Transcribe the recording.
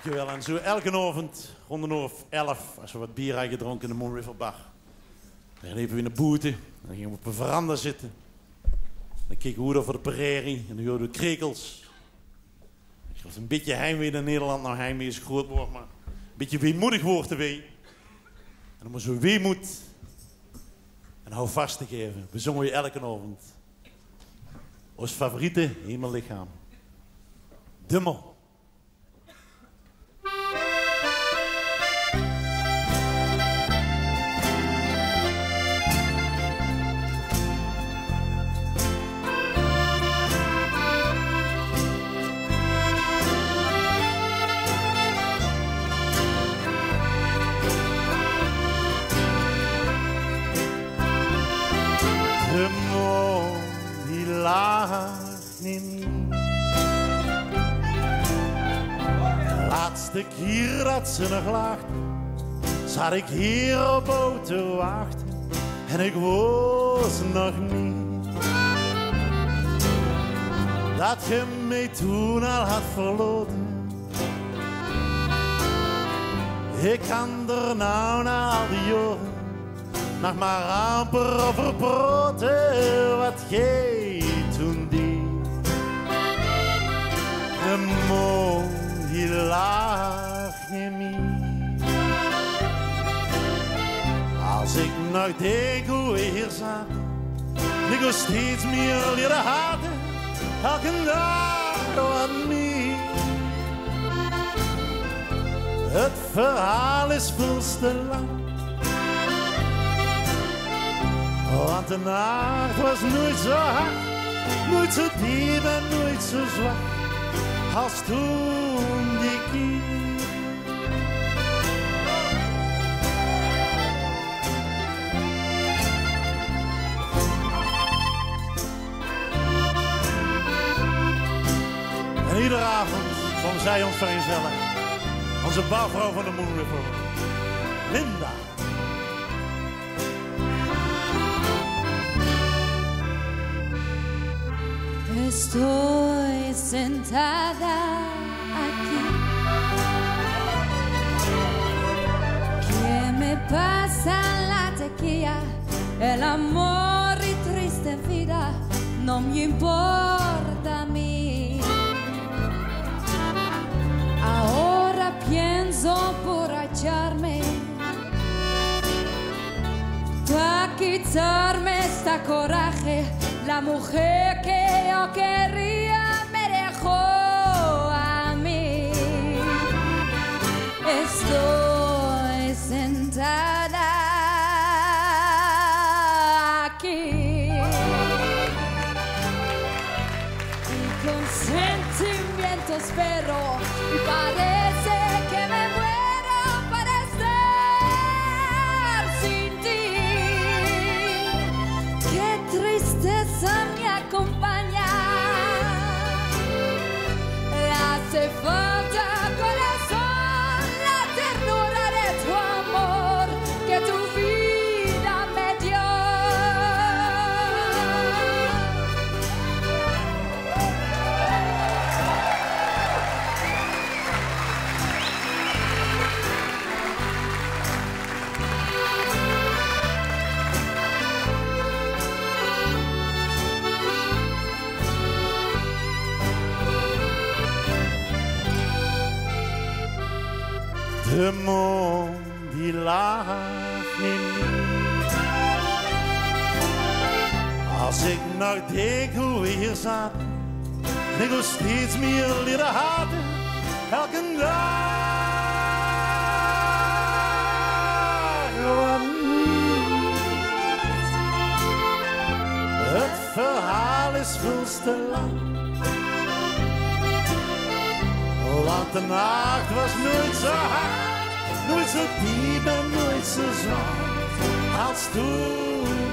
Dankjewel. En zo elke avond, rond de 11, als we wat bier hebben gedronken in de Moon River Bar. Dan liepen we in de boete. Dan gingen we op een veranda zitten. Dan keken we over de prairie en dan hoorden we krekels. Ik was een beetje heimwee naar Nederland. Nou, heimwee is een groot woord, maar een beetje weemoedig woord te wee. En dan moesten we weemoed en hou vast te geven. We zongen je elke avond. Ons favoriete hemellichaam. Dummel. De maan die laagt niet. De laatste keer dat ze nog lacht, zat ik hier op jou te wachten en ik was nog niet. Dat je mij toen al had verloren. Ik kan er nou na al die jaren nog maar amper over praten wat jij toen deed. De maan die lacht niet meer. Als ik nog denk hoe we hier zaten, ik was steeds meer leren haten, elke dag wat meer. Het verhaal is veel te lang, want de nacht was nooit zo hard, nooit zo diep en nooit zo zwak als toen die keer. En iedere avond kwam zij ons vergezellen, onze bouwvrouw van de Moon River, Linda. Estoy sentada aquí. ¿Qué me pasa la tequila? El amor y triste vida no me importa a mí. Ahora pienso borracharme para quitarme esta coraje. La mujer que yo quería me dejó a mí. Estoy sentada aquí y con sentimientos pero y parece que me muero para estar sin ti. Qué tristeza me acompaña, le hace falta corazón la ternura de tu amor que tu vida me dio. De maan die lacht niet meer. Als ik nog denk hoe we hier zaten, ik wil steeds meer leren haten, elke dag wat meer. Het verhaal is veel te lang, want de nacht was nooit zo hard, nooit zo diep en nooit zo zwart als toen